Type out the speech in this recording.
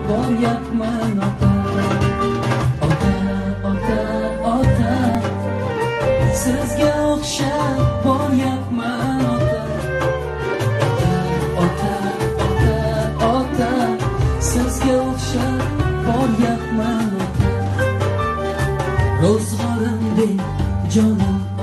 boryapman ota. Ota, ota, ota, sizga o'xshab boryapman ota. Ota, ota, ota, sizga o'xshab boryapman ota. Ro'zg'orimdek jonim